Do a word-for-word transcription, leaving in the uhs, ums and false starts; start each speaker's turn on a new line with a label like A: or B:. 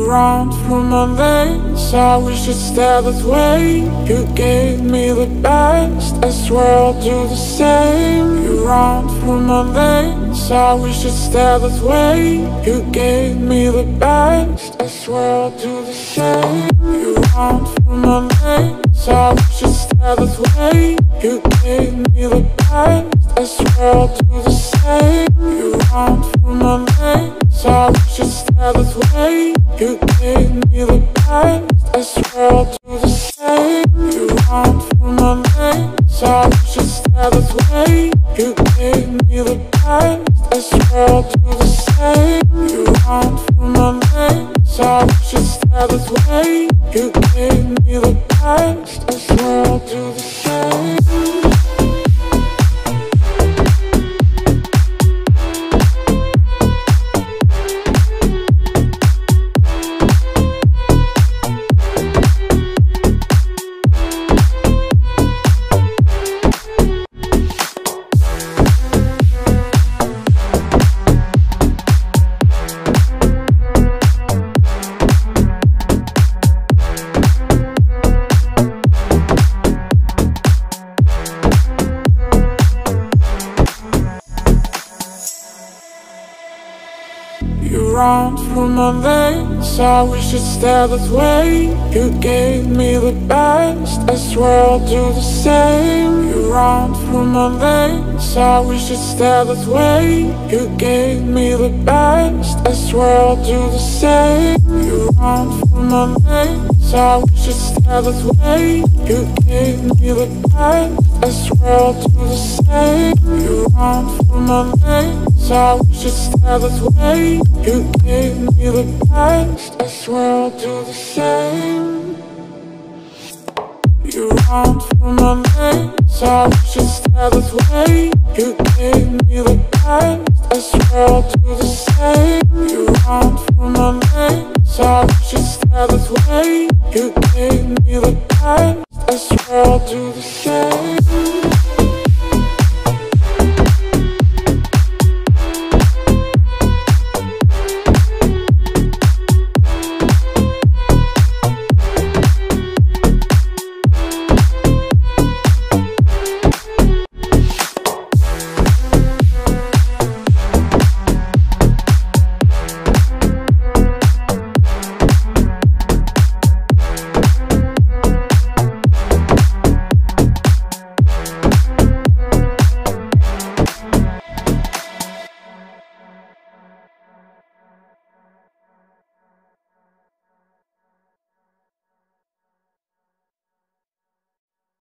A: You run through my veins, I wish you'd stay that way. You gave me the best, I swear I'll do the same. You run through my veins, I wish you'd stay that way. You gave me the best, I swear I'll do the same. You run through my veins, I wish you'd stay that way. You gave me the best, I swear I'll do the same. You run through my veins, I wish you'd stay that way. You gave me the best, I swear I'll do the same. You run through my veins, I wish you'd stay that way. You gave me the best, I swear I'll do the same. You run through my veins, I wish you'd stay that way. You gave me the best, I swear I'll do the same. You run through my veins, I wish you'd stay that way. You gave me the best, I swear I'll do the same. You run through my veins, I wish you'd stay that way. You gave me the best, I swear I'll do the same. You run through my veins, I wish you'd stay that way. You gave me the best, I swear I'll do the same. You run through my veins, I wish you'd stay that way. You gave me the best, I swear I'll do the same. You run through my veins, I wish you'd stay that way. You gave me the best, I swear I'll do the same. You run through my veins, I wish you'd stay that way. You gave me the best, I swear I'll do the same.